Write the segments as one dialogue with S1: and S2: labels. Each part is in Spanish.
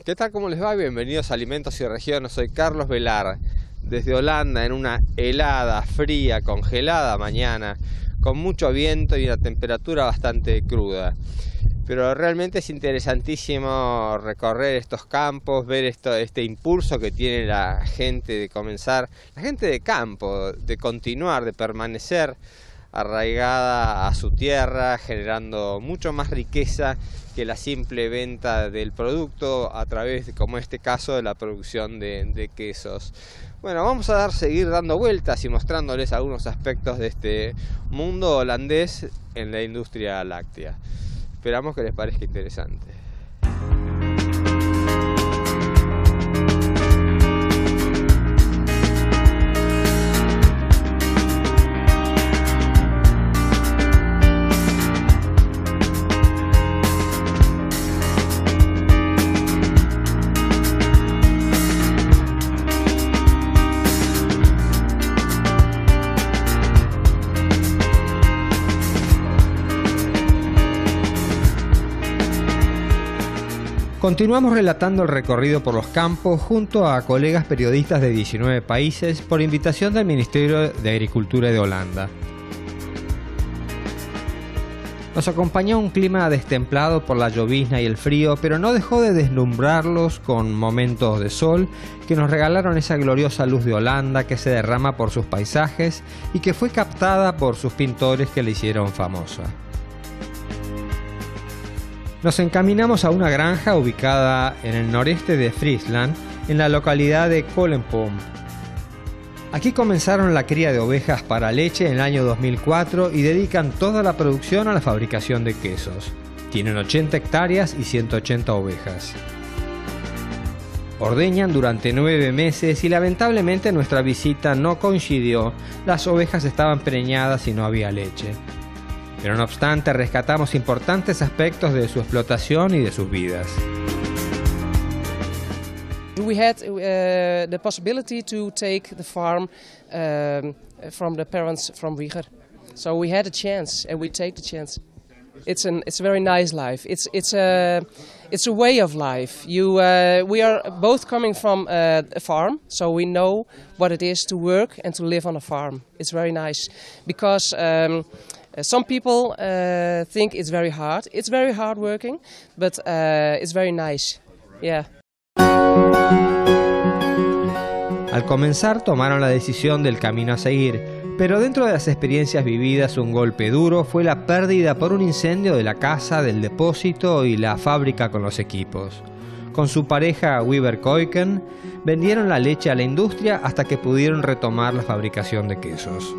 S1: ¿Qué tal? ¿Cómo les va? Bienvenidos a Alimentos y Regiones. Soy Carlos Velar, desde Holanda, en una helada, fría, congelada mañana, con mucho viento y una temperatura bastante cruda. Pero realmente es interesantísimo recorrer estos campos, ver este impulso que tiene la gente de comenzar, la gente de campo, de continuar, de permanecer arraigada a su tierra, generando mucho más riqueza que la simple venta del producto a través de, como en este caso, de la producción de quesos. Bueno, vamos a seguir dando vueltas y mostrándoles algunos aspectos de este mundo holandés en la industria láctea. Esperamos que les parezca interesante. Continuamos relatando el recorrido por los campos junto a colegas periodistas de 19 países por invitación del Ministerio de Agricultura de Holanda. Nos acompañó un clima destemplado por la llovizna y el frío, pero no dejó de deslumbrarlos con momentos de sol que nos regalaron esa gloriosa luz de Holanda que se derrama por sus paisajes y que fue captada por sus pintores que la hicieron famosa. Nos encaminamos a una granja ubicada en el noreste de Friesland, en la localidad de Kolenpomp. Aquí comenzaron la cría de ovejas para leche en el año 2004 y dedican toda la producción a la fabricación de quesos. Tienen 80 hectáreas y 180 ovejas. Ordeñan durante 9 meses y lamentablemente nuestra visita no coincidió. Las ovejas estaban preñadas y no había leche. Pero no obstante, rescatamos importantes aspectos de su explotación y de sus vidas.
S2: We had the possibility to take the farm from the parents from Wieger. So we had a chance and we take the chance. It's a very nice life. It's a way of life. We are both coming from a farm, so we know what it is to work and to live on a farm. It's very nice because some people think it's very hard. It's very hard working, but it's very nice. Yeah.
S1: Al comenzar tomaron la decisión del camino a seguir, pero dentro de las experiencias vividas un golpe duro fue la pérdida por un incendio de la casa, del depósito y la fábrica con los equipos. Con su pareja Wiber Koiken vendieron la leche a la industria hasta que pudieron retomar la fabricación de quesos.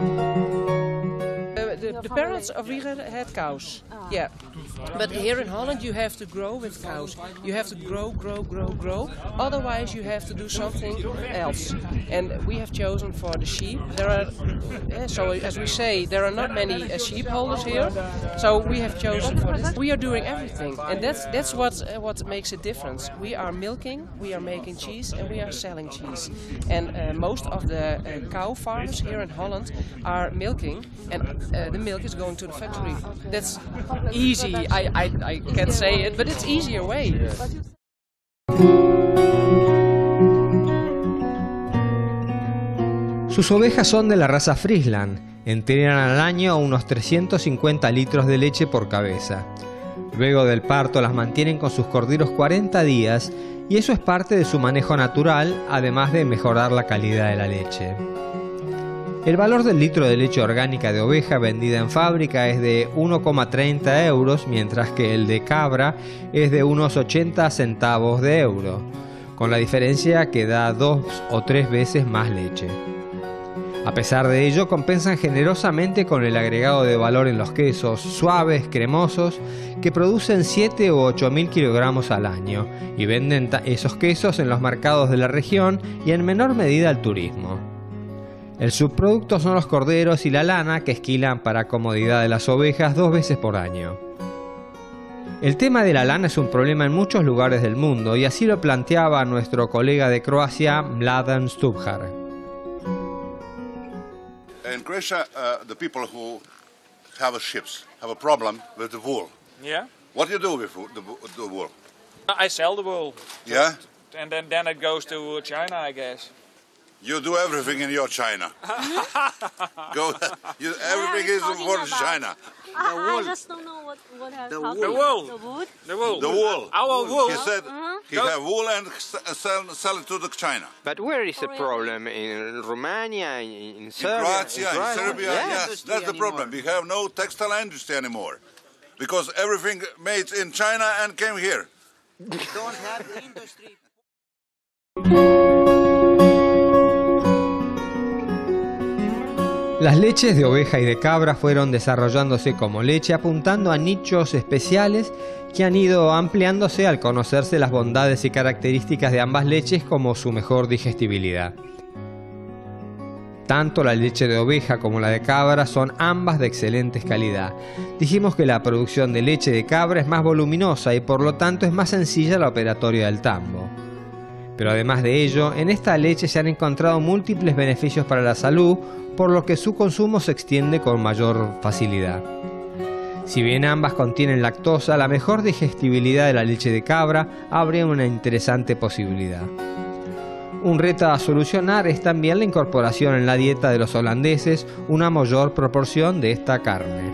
S2: The parents of Wieger had cows, yeah. But here in Holland you have to grow with cows. You have to grow. Otherwise you have to do something else. And we have chosen for the sheep. There are, so as we say, there are not many sheep holders here. So we have chosen for this. We are doing everything, and that's what makes a difference. We are milking, we are making cheese, and we are selling cheese. And most of the cow farms here in Holland are milking, and the milk is going to the factory. That's easy. I can't say it, but it's easier way.
S1: Sus ovejas son de la raza Friesland. Entregan al año unos 350 litros de leche por cabeza. Luego del parto las mantienen con sus corderos 40 días y eso es parte de su manejo natural, además de mejorar la calidad de la leche. El valor del litro de leche orgánica de oveja vendida en fábrica es de 1,30 euros, mientras que el de cabra es de unos 80 centavos de euro, con la diferencia que da 2 o 3 veces más leche. A pesar de ello, compensan generosamente con el agregado de valor en los quesos suaves, cremosos, que producen 7 o 8 mil kilogramos al año, y venden esos quesos en los mercados de la región y en menor medida al turismo. El subproducto son los corderos y la lana que esquilan para comodidad de las ovejas 2 veces por año. El tema de la lana es un problema en muchos lugares del mundo y así lo planteaba nuestro colega de Croacia, Mladen Stubhar.
S3: In Croatia, the people who have ships have a problem with the wool.
S4: Yeah.
S3: What do you do with the wool?
S4: I sell the wool.
S3: Yeah?
S4: And then it goes to China, I guess.
S3: You do everything in your China. Everything is for China.
S5: I just don't know what has happened.
S4: The wool.
S5: The wood?
S4: The wool.
S3: The wool.
S4: Our wool.
S3: He said he have wool and sell it to the China.
S1: But where is the problem? In Romania, in Serbia?
S3: In Croatia, in Serbia, yes, that's the problem. We have no textile industry anymore. Because everything made in China and came here.
S6: Don't have the industry.
S1: Las leches de oveja y de cabra fueron desarrollándose como leche apuntando a nichos especiales que han ido ampliándose al conocerse las bondades y características de ambas leches como su mejor digestibilidad. Tanto la leche de oveja como la de cabra son ambas de excelente calidad. Dijimos que la producción de leche de cabra es más voluminosa y por lo tanto es más sencilla la operatoria del tambo. Pero además de ello, en esta leche se han encontrado múltiples beneficios para la salud, por lo que su consumo se extiende con mayor facilidad. Si bien ambas contienen lactosa, la mejor digestibilidad de la leche de cabra abre una interesante posibilidad. Un reto a solucionar es también la incorporación en la dieta de los holandeses una mayor proporción de esta carne.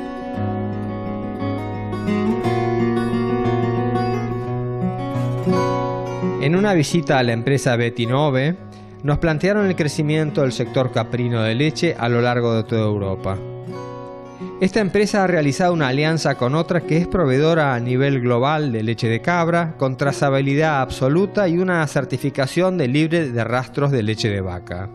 S1: En una visita a la empresa Betinove, nos plantearon el crecimiento del sector caprino de leche a lo largo de toda Europa. Esta empresa ha realizado una alianza con otra que es proveedora a nivel global de leche de cabra, con trazabilidad absoluta y una certificación de libre de rastros de leche de vaca.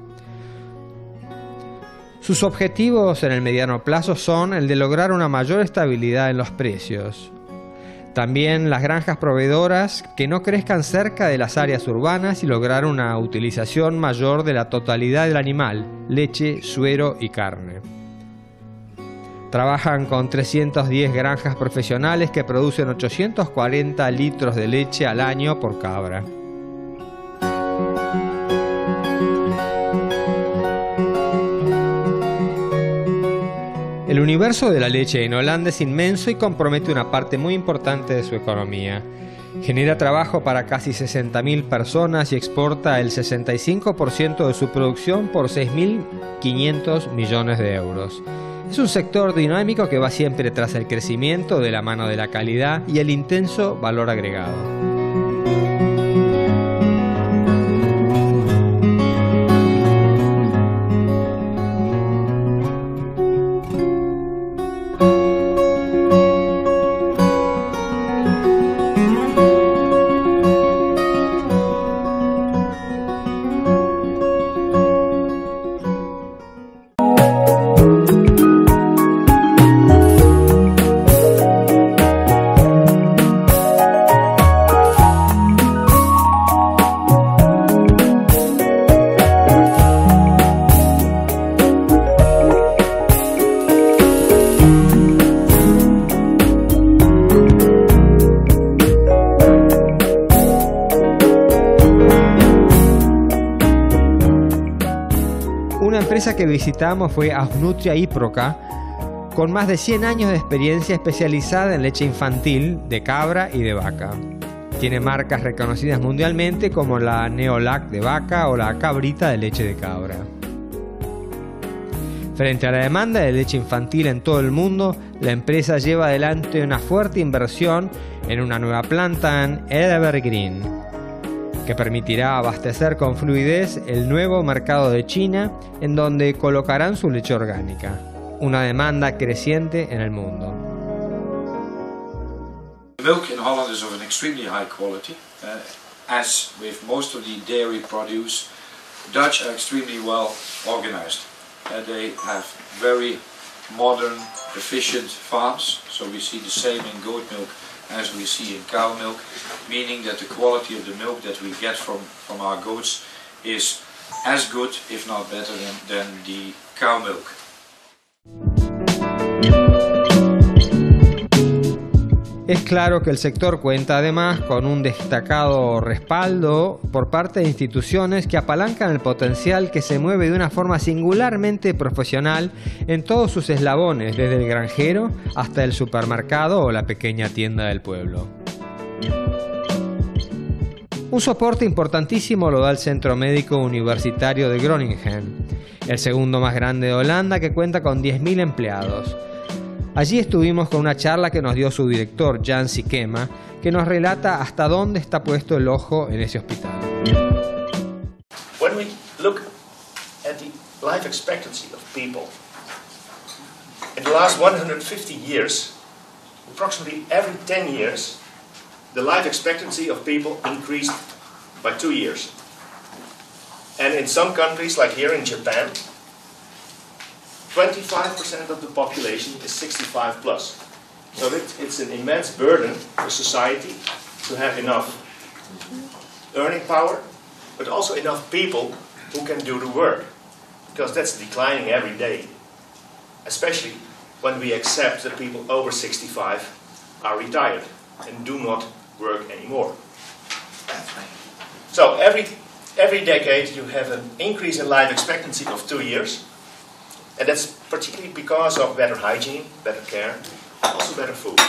S1: Sus objetivos en el mediano plazo son el de lograr una mayor estabilidad en los precios. También las granjas proveedoras que no crezcan cerca de las áreas urbanas y lograr una utilización mayor de la totalidad del animal, leche, suero y carne. Trabajan con 310 granjas profesionales que producen 840 litros de leche al año por cabra. El universo de la leche en Holanda es inmenso y compromete una parte muy importante de su economía. Genera trabajo para casi 60.000 personas y exporta el 65% de su producción por 6.500 millones de euros. Es un sector dinámico que va siempre tras el crecimiento de la mano de la calidad y el intenso valor agregado. Que visitamos fue Ahnutria Iproca, con más de 100 años de experiencia especializada en leche infantil de cabra y de vaca. Tiene marcas reconocidas mundialmente como la Neolac de vaca o la Cabrita de leche de cabra. Frente a la demanda de leche infantil en todo el mundo, la empresa lleva adelante una fuerte inversión en una nueva planta en Evergreen, que permitirá abastecer con fluidez el nuevo mercado de China, en donde colocarán su leche orgánica, una demanda creciente en el mundo.
S7: Milk in Holland is of an extremely high quality. As with most of the dairy produce, Dutch are extremely well organized. They have very modern, efficient farms, so we see the same in goat milk as we see in cow milk, meaning that the quality of the milk that we get from our goats is as good, if not better, than the cow milk.
S1: Es claro que el sector cuenta además con un destacado respaldo por parte de instituciones que apalancan el potencial que se mueve de una forma singularmente profesional en todos sus eslabones, desde el granjero hasta el supermercado o la pequeña tienda del pueblo. Un soporte importantísimo lo da el Centro Médico Universitario de Groningen, el segundo más grande de Holanda, que cuenta con 10.000 empleados. Allí estuvimos con una charla que nos dio su director, Jan Sikema, que nos relata hasta dónde está puesto el ojo en ese hospital.
S8: When we look at the life expectancy of people, in the last 150 years, approximately every 10 years, the life expectancy of people increased by 2 years. And in some countries, like here in Japan, 25% of the population is 65 plus. So it's an immense burden for society to have enough earning power, but also enough people who can do the work, because that's declining every day, especially when we accept that people over 65 are retired and do not work anymore. So every decade you have an increase in life expectancy of 2 years, and that's particularly because of better hygiene, better care, and also better food.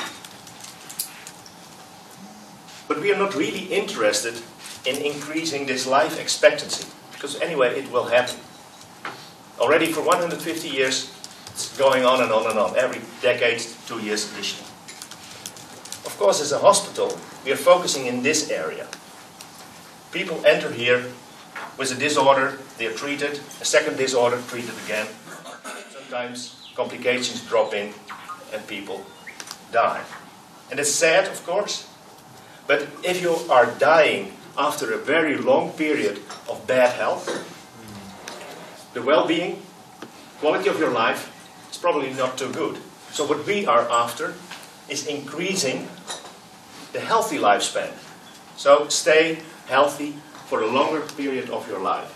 S8: But we are not really interested in increasing this life expectancy, because anyway it will happen. Already for 150 years it's going on and on and on, every decade 2 years additional. Of course, as a hospital, we are focusing in this area. People enter here with a disorder, they are treated, a second disorder, treated again. Sometimes complications drop in and people die. And it's sad, of course, but if you are dying after a very long period of bad health, the well-being, quality of your life is probably not too good. So what we are after is increasing the healthy lifespan. So stay healthy for a longer period of your life.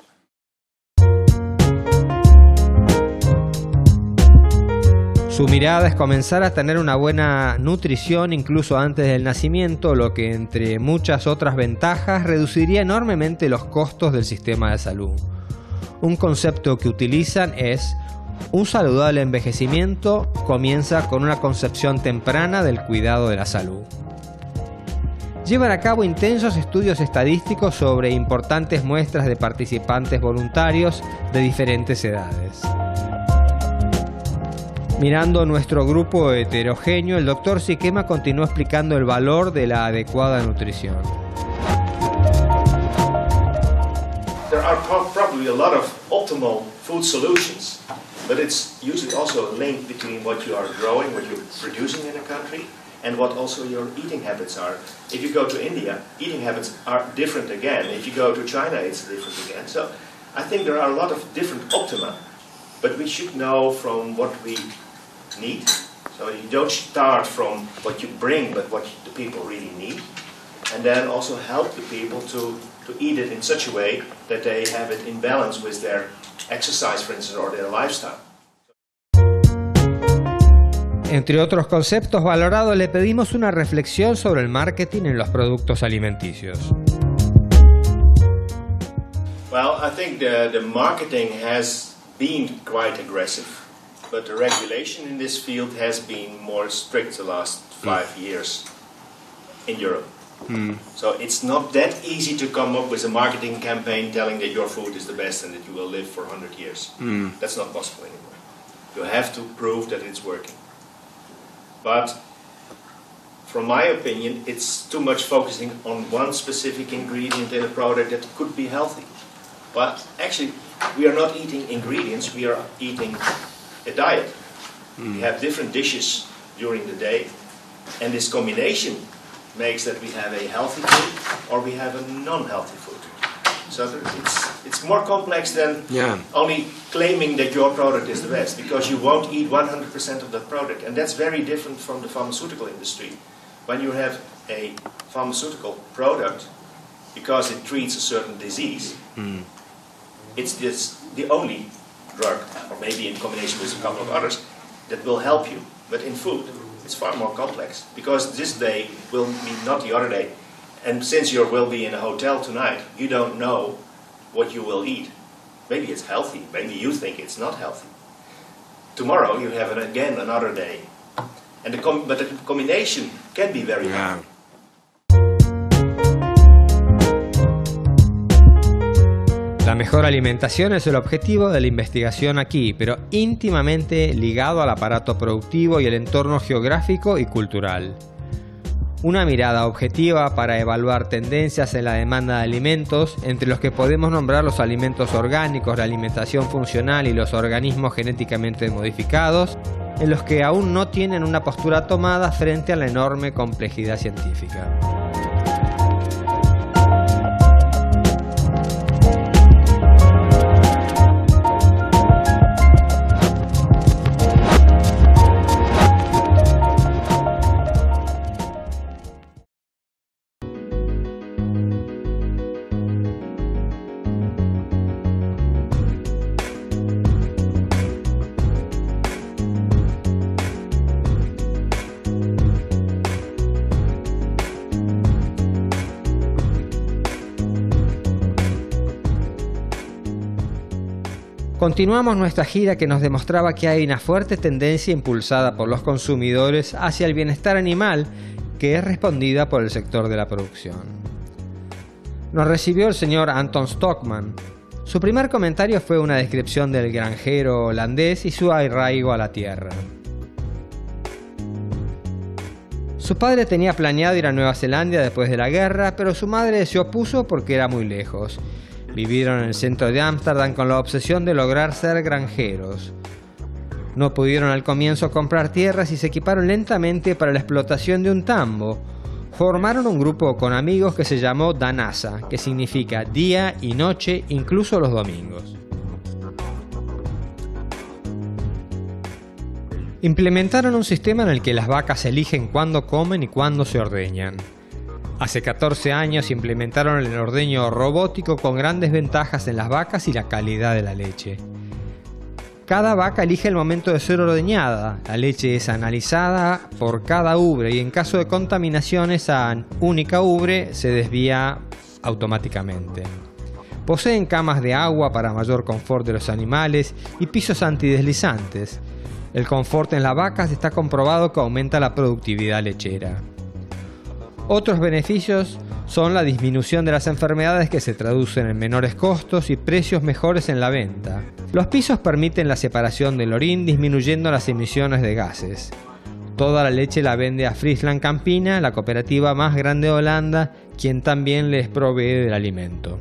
S1: Su mirada es comenzar a tener una buena nutrición incluso antes del nacimiento, lo que entre muchas otras ventajas reduciría enormemente los costos del sistema de salud. Un concepto que utilizan es: un saludable envejecimiento comienza con una concepción temprana del cuidado de la salud. Llevan a cabo intensos estudios estadísticos sobre importantes muestras de participantes voluntarios de diferentes edades. Mirando nuestro grupo heterogéneo, el Dr. Sikema continuó explicando el valor de la adecuada nutrición.
S8: There are probably a lot of optimal food solutions, but it's usually also a link between what you are growing, what you're producing in a country, and what also your eating habits are. If you go to India, eating habits are different again. If you go to China, it's different again. So I think there are a lot of different optima, but we should know from what we need. So you don't start from what you bring, but what the people really need. And then also help the people to eat it in such a way that they have it in balance with their exercise, for instance, or their lifestyle.
S1: Entre otros conceptos valorados, le pedimos una reflexión sobre el marketing en los productos alimenticios.
S8: Well, I think the marketing has been quite aggressive, but the regulation in this field has been more strict the last 5 years in Europe. So it's not that easy to come up with a marketing campaign telling that your food is the best and that you will live for 100 years. That's not possible anymore. You have to prove that it's working. But from my opinion, it's too much focusing on one specific ingredient in a product that could be healthy. But actually, we are not eating ingredients, we are eating a diet. We have different dishes during the day, and this combination makes that we have a healthy food or we have a non-healthy food. So it's more complex than only claiming that your product is the best, because you won't eat 100% of that product. And that's very different from the pharmaceutical industry. When you have a pharmaceutical product, because it treats a certain disease, it's just the only drug, or maybe in combination with a couple of others, that will help you. But in food, it's far more complex, because this day will be not the other day. And since you will be in a hotel tonight, you don't know what you will eat. Maybe it's healthy, maybe you think it's not healthy. Tomorrow you have again another day. And but the combination can be very hard.
S1: mejor alimentación es el objetivo de la investigación aquí, pero íntimamente ligado al aparato productivo y el entorno geográfico y cultural. Una mirada objetiva para evaluar tendencias en la demanda de alimentos, entre los que podemos nombrar los alimentos orgánicos, la alimentación funcional y los organismos genéticamente modificados, en los que aún no tienen una postura tomada frente a la enorme complejidad científica. Continuamos nuestra gira que nos demostraba que hay una fuerte tendencia impulsada por los consumidores hacia el bienestar animal que es respondida por el sector de la producción. Nos recibió el señor Anton Stockman. Su primer comentario fue una descripción del granjero holandés y su arraigo a la tierra. Su padre tenía planeado ir a Nueva Zelanda después de la guerra, pero su madre se opuso porque era muy lejos. Vivieron en el centro de Ámsterdam con la obsesión de lograr ser granjeros. No pudieron al comienzo comprar tierras y se equiparon lentamente para la explotación de un tambo. Formaron un grupo con amigos que se llamó Danasa, que significa día y noche, incluso los domingos. Implementaron un sistema en el que las vacas eligen cuándo comen y cuándo se ordeñan. Hace 14 años implementaron el ordeño robótico con grandes ventajas en las vacas y la calidad de la leche. Cada vaca elige el momento de ser ordeñada, la leche es analizada por cada ubre y en caso de contaminación esa única ubre se desvía automáticamente. Poseen camas de agua para mayor confort de los animales y pisos antideslizantes. El confort en las vacas está comprobado que aumenta la productividad lechera. Otros beneficios son la disminución de las enfermedades que se traducen en menores costos y precios mejores en la venta. Los pisos permiten la separación del orín disminuyendo las emisiones de gases. Toda la leche la vende a Friesland Campina, la cooperativa más grande de Holanda, quien también les provee del alimento.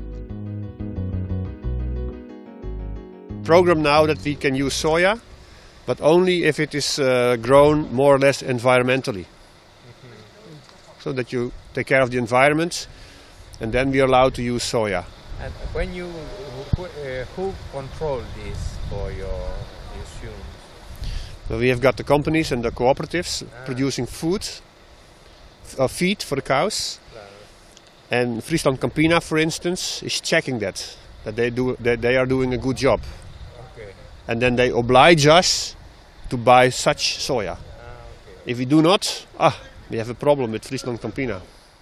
S9: Program now that we can use soya, but only if it is grown more or less environmentally. So that you take care of the environment, and then we are allowed to use soya.
S1: And when you, who control this for your issues?
S9: So we have got the companies and the cooperatives producing food, feed for the cows, and Friesland Campina, for instance, is checking that they are doing a good job, and then they oblige us to buy such soya. If we do not, we have a problem with Friesland Campina.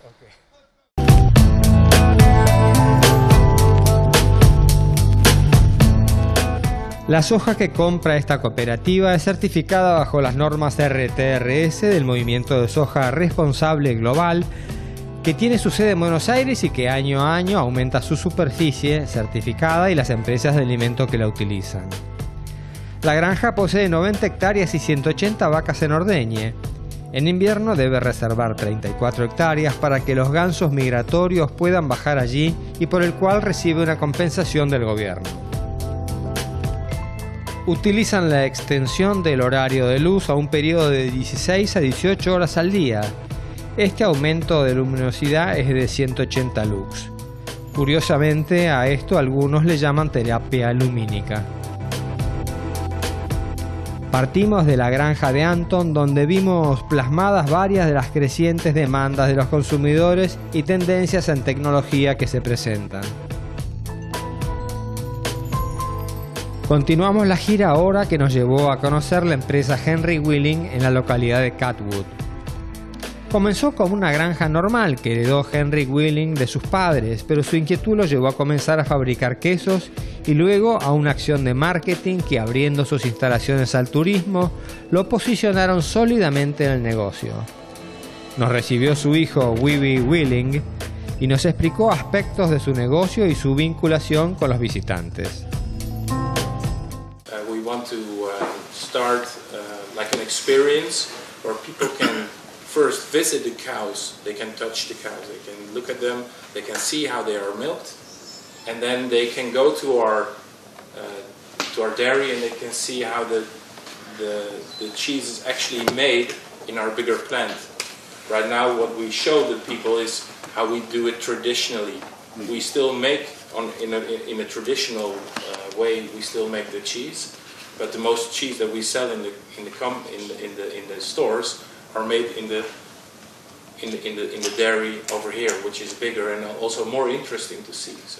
S1: La soja que compra esta cooperativa es certificada bajo las normas RTRS del Movimiento de Soja Responsable Global, que tiene su sede en Buenos Aires y que año a año aumenta su superficie certificada y las empresas de alimento que la utilizan. La granja posee 90 hectáreas y 180 vacas en ordeñe. En invierno debe reservar 34 hectáreas para que los gansos migratorios puedan bajar allí y por el cual recibe una compensación del gobierno. Utilizan la extensión del horario de luz a un periodo de 16 a 18 horas al día. Este aumento de luminosidad es de 180 lux. Curiosamente, a esto algunos le llaman terapia lumínica. Partimos de la granja de Anton, donde vimos plasmadas varias de las crecientes demandas de los consumidores y tendencias en tecnología que se presentan. Continuamos la gira ahora que nos llevó a conocer la empresa Henry Willing en la localidad de Catwood. Comenzó como una granja normal que heredó Henry Willing de sus padres, pero su inquietud lo llevó a comenzar a fabricar quesos y luego a una acción de marketing que, abriendo sus instalaciones al turismo, lo posicionaron sólidamente en el negocio. Nos recibió su hijo Wiebe Willing y nos explicó aspectos de su negocio y su vinculación con los visitantes.
S10: We want to start like an experience where people can first visit the cows, they can touch the cows, they can look at them, they can see how they are milked, and then they can go to our dairy and they can see how the cheese is actually made in our bigger plant. Right now what we show the people is how we do it traditionally. We still make in a traditional way, we still make the cheese, but the most cheese that we sell in the stores are made in the dairy over here, which is bigger and also more interesting to see. So.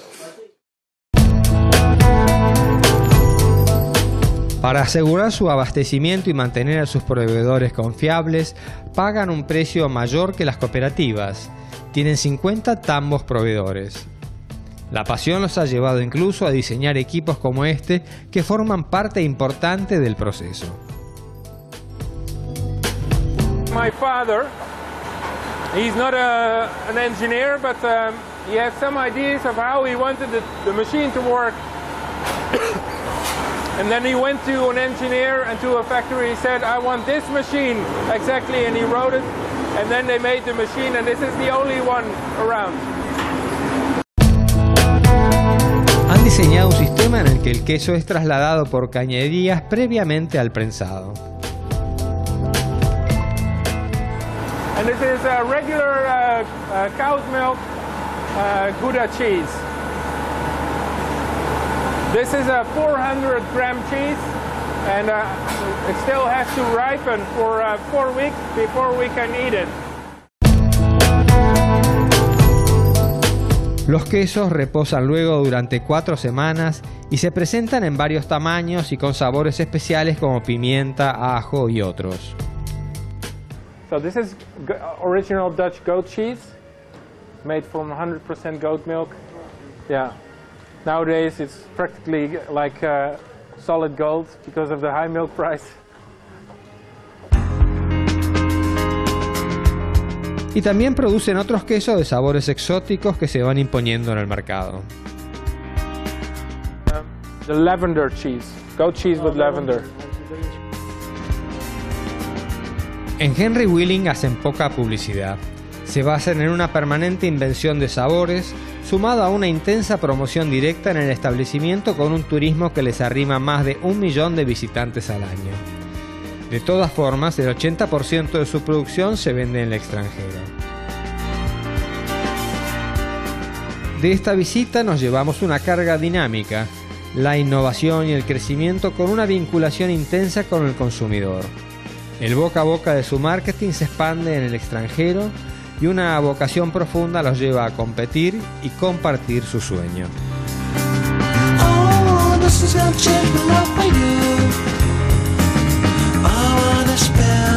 S1: Para asegurar su abastecimiento y mantener a sus proveedores confiables, pagan un precio mayor que las cooperativas. Tienen 50 tambos proveedores. La pasión los ha llevado incluso a diseñar equipos como este que forman parte importante del proceso.
S11: My father, he's not an engineer, but he has some ideas of how he wanted the machine to work. And then he went to an engineer and to a factory. He said, I want this machine exactly, and he wrote it. And then they made the machine, and this is the only one around.
S1: Han diseñado un sistema en el que el queso es trasladado por cañerías previamente al prensado.
S11: And this is a regular cow's milk Gouda cheese. This is a 400-gram cheese, and it still has to ripen for 4 weeks before we can eat it.
S1: Los quesos reposan luego durante 4 semanas y se presentan en varios tamaños y con sabores especiales como pimienta, ajo y otros.
S11: So this is original Dutch goat cheese, made from 100% goat milk. Yeah. Nowadays it's practically like solid gold because of the high milk price.
S1: Y también producen otros quesos de sabores exóticos que se van imponiendo en el mercado.
S11: The lavender cheese, goat cheese with lavender.
S1: En Henry Willing hacen poca publicidad. Se basan en una permanente invención de sabores, sumado a una intensa promoción directa en el establecimiento con un turismo que les arrima más de 1 millón de visitantes al año. De todas formas, el 80% de su producción se vende en el extranjero. De esta visita nos llevamos una carga dinámica, la innovación y el crecimiento con una vinculación intensa con el consumidor. El boca a boca de su marketing se expande en el extranjero y una vocación profunda los lleva a competir y compartir su sueño.
S12: Spell